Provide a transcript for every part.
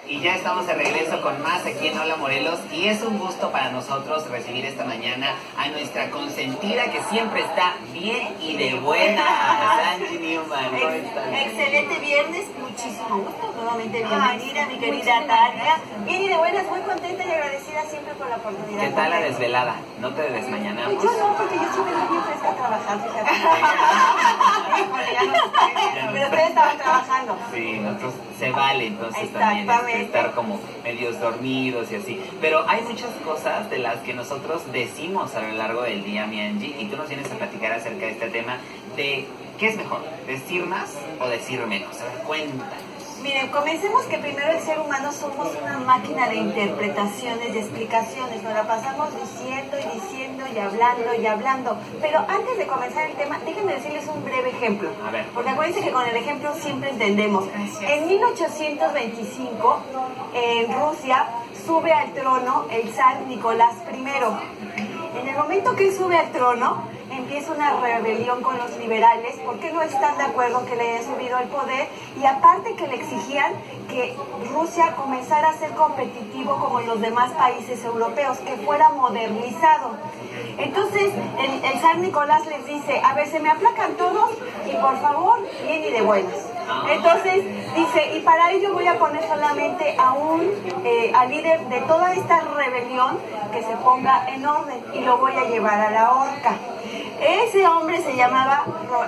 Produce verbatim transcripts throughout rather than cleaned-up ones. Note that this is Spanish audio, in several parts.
Y ya estamos de regreso con más aquí en Hola Morelos y es un gusto para nosotros recibir esta mañana a nuestra consentida que siempre está bien y de buena, a Angie Newman. ¿Cómo estás? Excelente viernes, muchísimo gusto, nuevamente bienvenida mi querida Tania. Bien y de buenas, muy contenta y agradecida siempre por la oportunidad. ¿Qué tal la desvelada? ¿No te desmañanamos? Pues yo no, porque yo siempre me bien fresca a trabajar, fíjate. Híjole, ya no estoy, pero ustedes estaban trabajando. Sí, nosotros se vale entonces también este, estar como medios dormidos y así. Pero hay muchas cosas de las que nosotros decimos a lo largo del día, mi Angie, y tú nos vienes a platicar acerca de este tema de ¿qué es mejor? ¿Decir más o decir menos? A ver, cuéntanos. Miren, comencemos que primero el ser humano somos una máquina de interpretaciones, de explicaciones, nos la pasamos diciendo y diciendo y hablando y hablando. Pero antes de comenzar el tema, déjenme decirles un breve ejemplo. A ver. Porque acuérdense que con el ejemplo siempre entendemos. En mil ochocientos veinticinco, en Rusia, sube al trono el zar Nicolás primero. En el momento que él sube al trono, empieza una rebelión con los liberales porque no están de acuerdo que le hayan subido al poder y aparte que le exigían que Rusia comenzara a ser competitivo como los demás países europeos, que fuera modernizado. Entonces el, el zar Nicolás les dice, a ver, se me aplacan todos y por favor, bien y de buenas. Entonces dice, y para ello voy a poner solamente a un eh, al líder de toda esta rebelión que se ponga en orden y lo voy a llevar a la horca. Ese hombre se llamaba,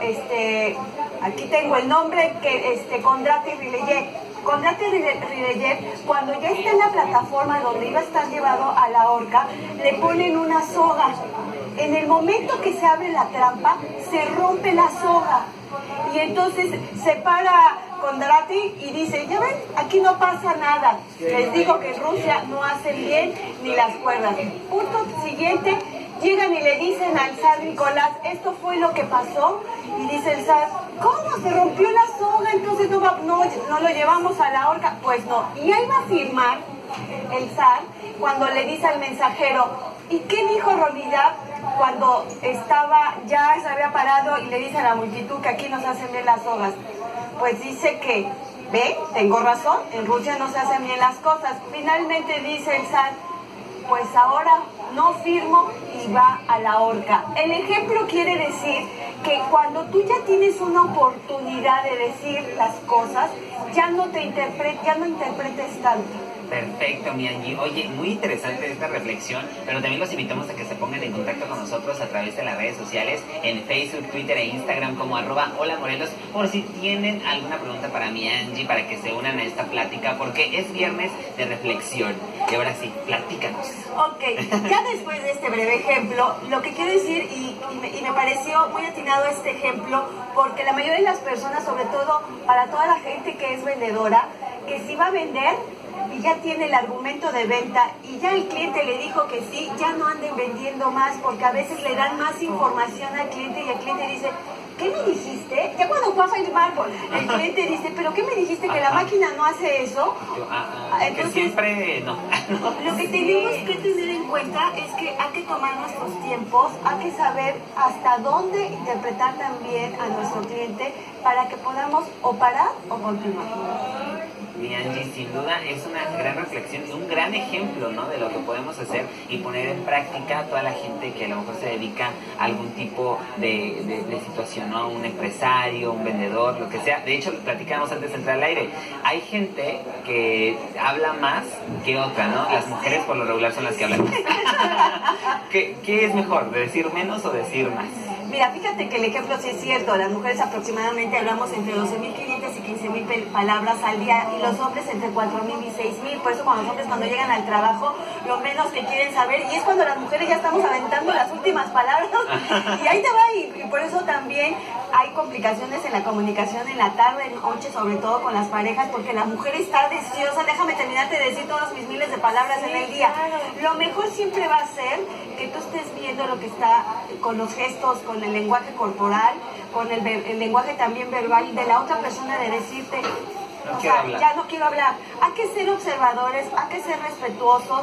este, aquí tengo el nombre, que este, Kondraty Ryleyev. Kondraty Ryleyev, cuando ya está en la plataforma donde iba a estar llevado a la horca, le ponen una soga. En el momento que se abre la trampa, se rompe la soga. Y entonces se para Kondraty y dice, ya ven, aquí no pasa nada. Les digo que en Rusia no hacen bien ni las cuerdas. Punto siguiente. Llegan y le dicen al zar Nicolás, esto fue lo que pasó, y dice el zar, ¿cómo? Se rompió la soga, entonces no, va, no, no lo llevamos a la horca. Pues no, y ahí va a firmar el zar cuando le dice al mensajero, ¿y qué dijo Ronilab cuando estaba, ya se había parado y le dice a la multitud que aquí no se hacen bien las sogas? Pues dice que, ve, tengo razón, en Rusia no se hacen bien las cosas. Finalmente dice el zar, pues ahora no firmo y va a la horca. El ejemplo quiere decir que cuando tú ya tienes una oportunidad de decir las cosas, ya no te interpretes, ya no interpretes tanto. Perfecto, mi Angie. Oye, muy interesante esta reflexión, pero también los invitamos a que se pongan en contacto con nosotros a través de las redes sociales, en Facebook, Twitter e Instagram como arroba Hola Morelos, por si tienen alguna pregunta para mi Angie, para que se unan a esta plática, porque es viernes de reflexión. Y ahora sí, platícanos. Ok, ya después de este breve ejemplo, lo que quiero decir, y, y, me, y me pareció muy atinado este ejemplo, porque la mayoría de las personas, sobre todo para toda la gente que es vendedora, que si va a vender, y ya tiene el argumento de venta y ya el cliente le dijo que sí, ya no anden vendiendo más porque a veces le dan más información al cliente y el cliente dice, ¿qué me dijiste? Ya cuando pasa el barco, el cliente dice, ¿pero qué me dijiste? ¿Que la máquina no hace eso? Entonces, que siempre no. Lo que tenemos que tener en cuenta es que hay que tomar nuestros tiempos, hay que saber hasta dónde interpretar también a nuestro cliente para que podamos o parar o continuar. Mi Angie, sin duda es una gran reflexión y un gran ejemplo, ¿no?, de lo que podemos hacer y poner en práctica a toda la gente que a lo mejor se dedica a algún tipo de, de, de situación, ¿no? Un empresario, un vendedor, lo que sea. De hecho, platicábamos antes de entrar al aire. Hay gente que habla más que otra, ¿no? Las mujeres por lo regular son las que hablan más. ¿Qué, ¿Qué es mejor, de decir menos o decir más? Mira, fíjate que el ejemplo sí es cierto. Las mujeres aproximadamente hablamos entre doce mil quinientas y quince mil palabras al día y los hombres entre cuatro mil y seis mil. Por eso cuando los hombres cuando llegan al trabajo, lo menos que quieren saber, y es cuando las mujeres ya estamos aventando las últimas palabras y ahí te va, y, y por eso también hay complicaciones en la comunicación en la tarde, en noche, sobre todo con las parejas, porque la mujer está deseosa, déjame terminarte de decir todas mis miles de palabras en el día. Lo mejor siempre va a ser que tú estés viendo lo que está con los gestos, con el lenguaje corporal, con el, el lenguaje también verbal de la otra persona, de decirte, no o sea, ya no quiero hablar. Hay que ser observadores, hay que ser respetuosos,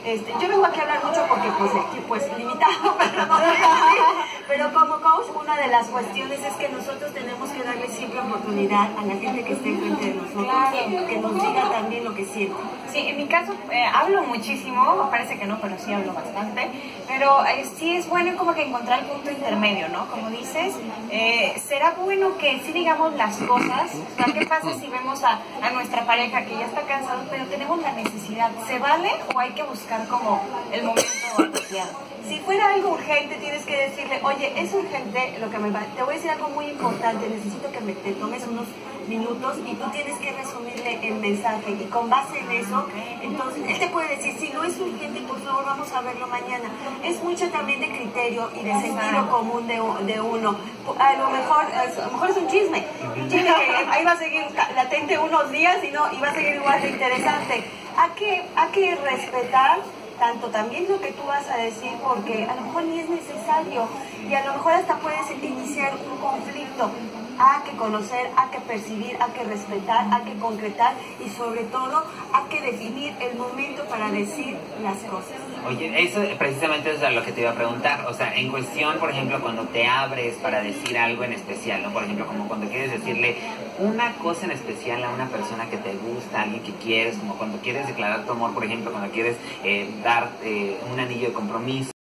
Este, yo vengo aquí a hablar mucho porque pues el tiempo es limitado, pero, no, pero como coach una de las cuestiones es que nosotros tenemos que darle siempre oportunidad a la gente que esté enfrente de nosotros, claro, que nos diga también lo que siente. Sí, en mi caso eh, hablo muchísimo, parece que no, pero sí hablo bastante, pero eh, sí es bueno como que encontrar el punto intermedio, ¿no? Como dices, eh, será bueno que sí digamos las cosas, o sea, ¿qué pasa si vemos a, a nuestra pareja que ya está cansado, pero tenemos la necesidad? ¿Se vale o hay que buscar como el momento apropiado? Si fuera algo urgente, tienes que decirle, oye, es urgente lo que me va. Te voy a decir algo muy importante, necesito que me, te tomes unos minutos y tú tienes que resumirle el mensaje. Y con base en eso, entonces, él te puede decir, si no es urgente, por favor, vamos a verlo mañana. Es mucho también de criterio y de sentido común de, de uno. A lo mejor, a lo mejor es un chisme. Un chisme que ahí va a seguir latente unos días y no, y va a seguir igual de interesante. Hay que, hay que respetar tanto también lo que tú vas a decir, porque a lo mejor ni es necesario y a lo mejor hasta puedes iniciar un conflicto. Hay que conocer, hay que percibir, hay que respetar, hay que concretar y sobre todo hay que definir el momento para decir las cosas. Oye, eso precisamente es lo que te iba a preguntar, o sea, en cuestión, por ejemplo, cuando te abres para decir algo en especial, ¿no? Por ejemplo, como cuando quieres decirle una cosa en especial a una persona que te gusta, a alguien que quieres, como cuando quieres declarar tu amor, por ejemplo, cuando quieres eh, dar eh, un anillo de compromiso.